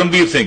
आतमवीर सिंह।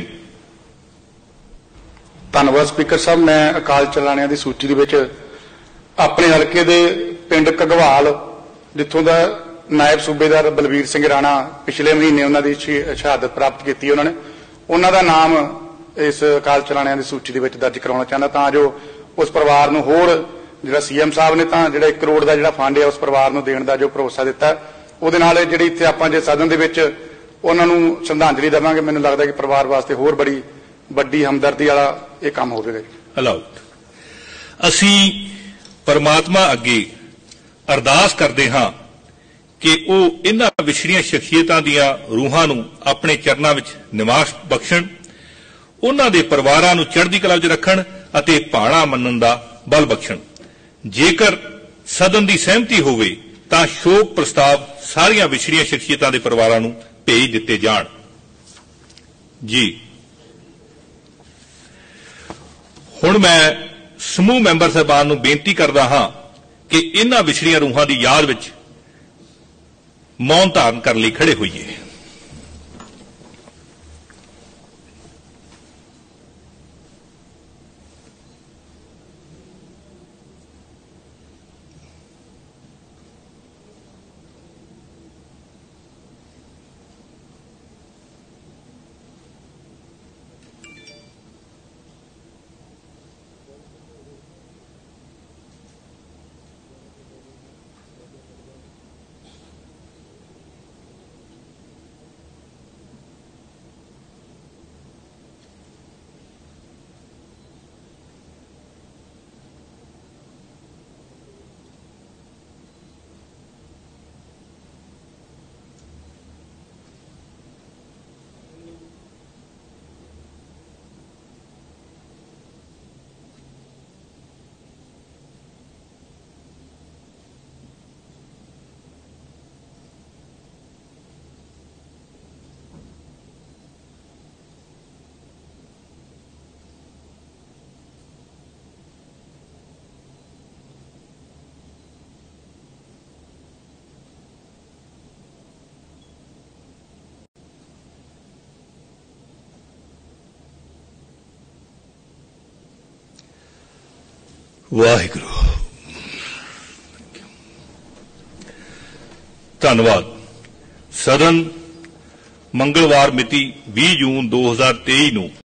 धन्यवाद स्पीकर साहब। मैं अकाल चलाणियां दी सूची दे विच अपने हलके दे पिंड घगवाल जिथों दा नायब सूबेदार बलवीर सिंह राणा पिछले महीने उन्हां दी शहादत प्राप्त की, उन्होंने उन्हां दा नाम इस अकाल चलाणियां दी सूची दे विच दर्ज कराउणा चाहता तां जो उस परिवार नूं होर जिहड़ा सीएम साहब ने तां जिहड़ा 1 करोड़ दा जिहड़ा फंड है उस परिवार नूं देण दा जो भरोसा दिता ਉਹਦੇ ਨਾਲ ਜਿਹੜੀ ਇੱਥੇ ਆਪਾਂ ਜੇ ਸਦਨ ਦੇ ਵਿੱਚ ਉਹਨਾਂ ਨੂੰ ਸ਼ਰਧਾਂਜਲੀ ਦੇਵਾਂਗੇ, ਮੈਨੂੰ ਲੱਗਦਾ ਕਿ ਪਰਿਵਾਰ ਵਾਸਤੇ ਹੋਰ ਬੜੀ ਵੱਡੀ ਹਮਦਰਦੀ ਵਾਲਾ ਇਹ ਕੰਮ ਹੋਵੇਗਾ। ਅਲਾਉਡ ਅਸੀਂ ਪਰਮਾਤਮਾ ਅੱਗੇ ਅਰਦਾਸ ਕਰਦੇ ਹਾਂ ਕਿ ਉਹ ਇਹਨਾਂ ਵਿਛੜੀਆਂ ਸ਼ਖਸੀਅਤਾਂ ਦੀਆਂ ਰੂਹਾਂ ਨੂੰ ਆਪਣੇ ਚਰਨਾਂ ਵਿੱਚ ਨਿਵਾਸ ਬਖਸ਼ਣ, ਉਹਨਾਂ ਦੇ ਪਰਿਵਾਰਾਂ ਨੂੰ ਚੜ੍ਹਦੀ ਕਲਾ ਵਿੱਚ ਰੱਖਣ ਅਤੇ ਭਾਣਾ ਮੰਨਣ ਦਾ ਬਲ ਬਖਸ਼ਣ। ਜੇਕਰ ਸਦਨ ਦੀ ਸਹਿਮਤੀ ਹੋਵੇ ਤਾਂ ਸ਼ੋਕ ਪ੍ਰਸਤਾਵ ਸਾਰੀਆਂ ਵਿਛੜੀਆਂ ਸ਼ਖਸੀਅਤਾਂ ਦੇ ਪਰਿਵਾਰਾਂ ਨੂੰ ਭੇਜ ਦਿੱਤੇ ਜਾਣ। ਜੀ ਹੁਣ ਮੈਂ ਸਮੂਹ ਮੈਂਬਰ ਸਾਹਿਬਾਨ ਨੂੰ ਬੇਨਤੀ ਕਰਦਾ ਹਾਂ ਕਿ ਇਹਨਾਂ ਵਿਛੜੀਆਂ ਰੂਹਾਂ ਦੀ ਯਾਦ ਵਿੱਚ ਮੌਨ ਧਾਰਨ ਕਰਨ ਲਈ ਖੜੇ ਹੋਈਏ। ਵਾਹਿਗੁਰੂ। ਧੰਨਵਾਦ। ਸਦਨ ਮੰਗਲਵਾਰ ਮਿਤੀ 20 ਜੂਨ 2023 ਨੂੰ